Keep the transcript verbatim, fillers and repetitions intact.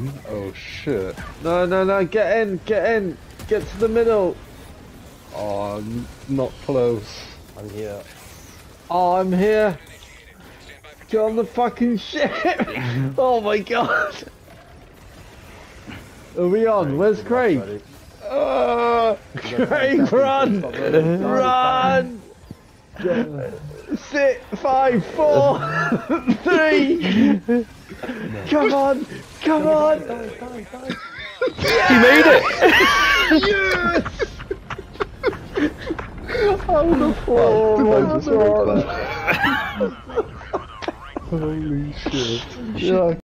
Oh shit. No, no, no, get in, get in, get to the middle. Oh, n- not close. I'm here. Oh, I'm here. Get on the fucking ship. Oh my god. Are we on? Where's Craig? Uh, Craig, run! Run! Six, five, four, three. Come on! Come on! He made it! Yes! I would have fallen. Oh my god! Holy shit! Yeah.